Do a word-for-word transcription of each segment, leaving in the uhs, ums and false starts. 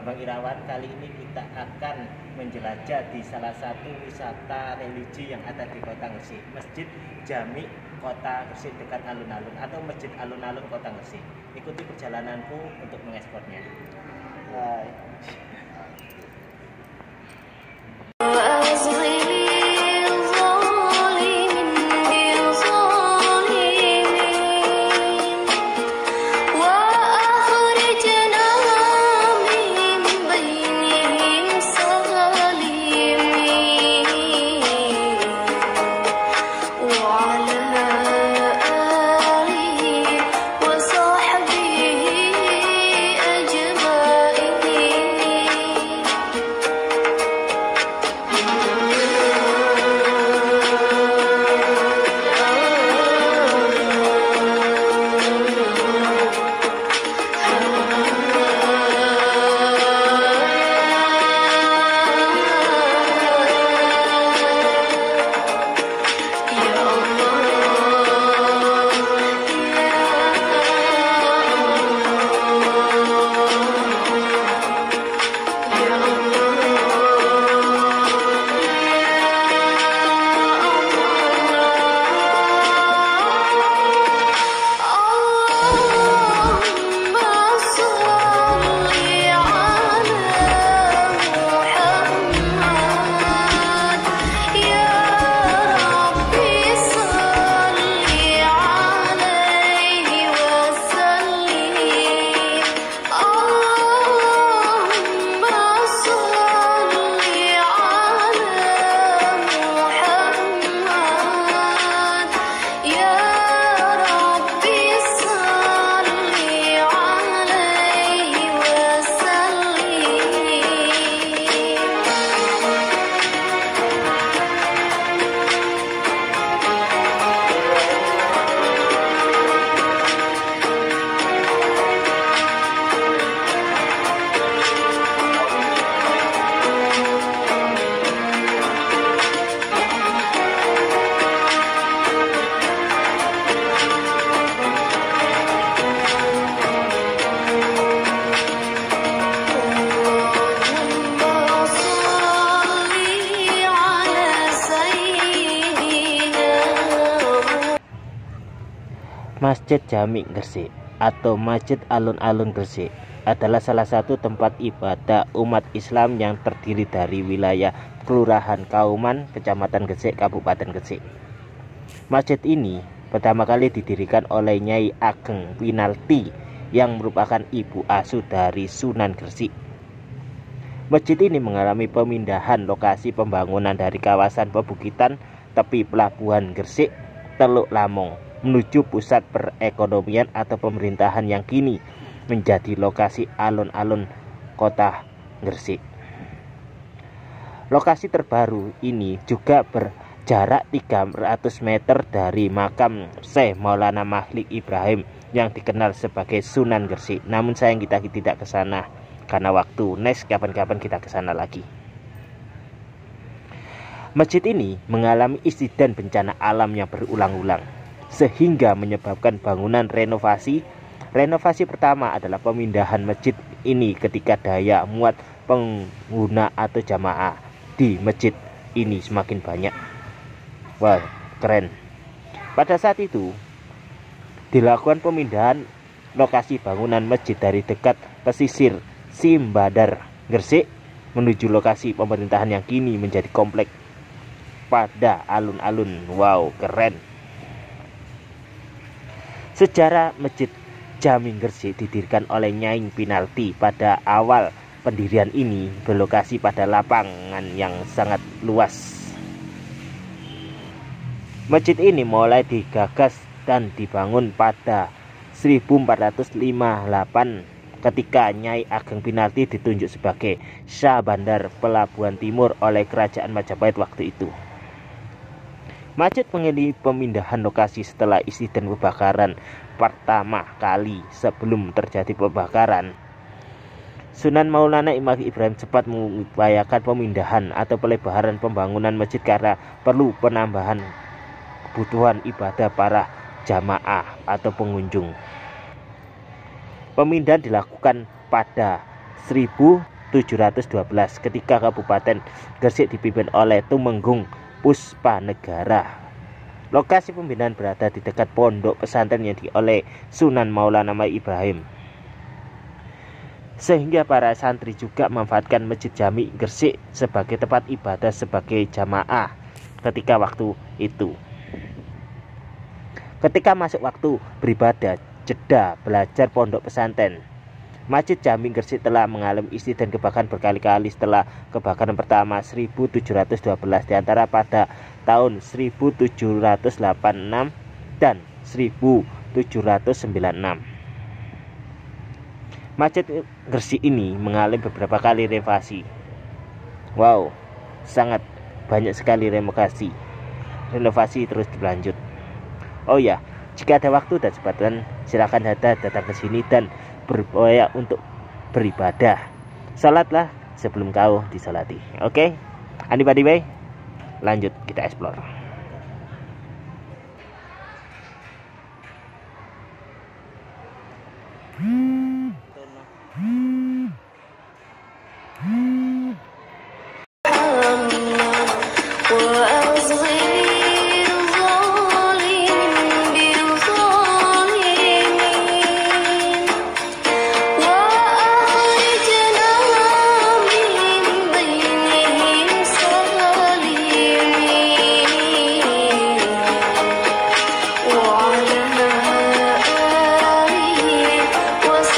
Bambang Irawan. Kali ini kita akan menjelajah di salah satu wisata religi yang ada di Kota Gresik, Masjid Jami Kota Gresik dekat alun-alun atau Masjid Alun-Alun Kota Gresik. Ikuti perjalananku untuk mengeksplornya. Hai. Masjid Jami Gresik atau Masjid Alun-Alun Gresik adalah salah satu tempat ibadah umat Islam yang terdiri dari wilayah Kelurahan Kauman, Kecamatan Gresik, Kabupaten Gresik. Masjid ini pertama kali didirikan oleh Nyai Ageng Winarti yang merupakan ibu asuh dari Sunan Gresik. Masjid ini mengalami pemindahan lokasi pembangunan dari kawasan pebukitan tepi pelabuhan Gresik, Teluk Lamong menuju pusat perekonomian atau pemerintahan yang kini menjadi lokasi alun-alun Kota Gresik. Lokasi terbaru ini juga berjarak tiga ratus meter dari makam Syekh Maulana Mahlik Ibrahim yang dikenal sebagai Sunan Gresik. Namun sayang kita tidak ke sana karena waktu. Next kapan-kapan kita ke sana lagi. Masjid ini mengalami insiden bencana alam yang berulang-ulang sehingga menyebabkan bangunan renovasi. Renovasi pertama adalah pemindahan masjid ini ketika daya muat pengguna atau jamaah di masjid ini semakin banyak. Wah, keren. Pada saat itu dilakukan pemindahan lokasi bangunan masjid dari dekat pesisir Simbadar Gresik menuju lokasi pemerintahan yang kini menjadi komplek pada alun-alun. Wow, keren. Sejarah Masjid Jami Gresik didirikan oleh Nyai Winarti. Pada awal pendirian ini berlokasi pada lapangan yang sangat luas. Masjid ini mulai digagas dan dibangun pada seribu empat ratus lima puluh delapan ketika Nyai Ageng Winarti ditunjuk sebagai Syah Bandar Pelabuhan Timur oleh Kerajaan Majapahit waktu itu. Masjid mengalami pemindahan lokasi setelah insiden pembakaran pertama kali. Sebelum terjadi pembakaran, Sunan Maulana Imam Ibrahim cepat mengupayakan pemindahan atau pelebaran pembangunan masjid karena perlu penambahan kebutuhan ibadah para jamaah atau pengunjung. Pemindahan dilakukan pada seribu tujuh ratus dua belas ketika Kabupaten Gresik dipimpin oleh Tumenggung Puspanegara. Lokasi pembinaan berada di dekat pondok pesantren yang di oleh Sunan Maulana Ibrahim, sehingga para santri juga memanfaatkan Masjid Jami Gresik sebagai tempat ibadah sebagai jamaah ketika waktu itu. Ketika masuk waktu beribadah jeda belajar pondok pesantren, Masjid Jami Gresik telah mengalami insiden kebakaran berkali-kali setelah kebakaran pertama seribu tujuh ratus dua belas, diantara pada tahun seribu tujuh ratus delapan puluh enam dan seribu tujuh ratus sembilan puluh enam. Masjid Gresik ini mengalami beberapa kali renovasi. Wow, sangat banyak sekali renovasi. Renovasi terus berlanjut. Oh ya, jika ada waktu dan kesempatan, silakan Anda datang ke sini dan berupaya untuk beribadah. Salatlah sebelum kau disolati. Oke, anybody way? Lanjut kita explore. was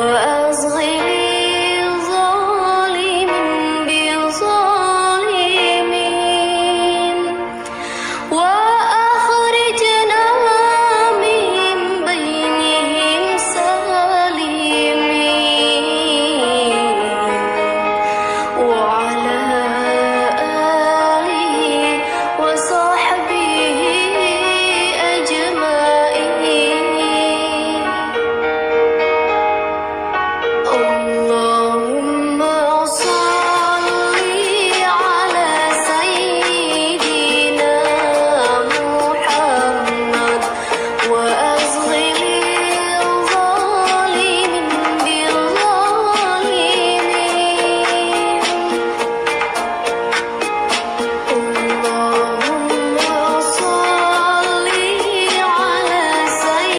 وأصغي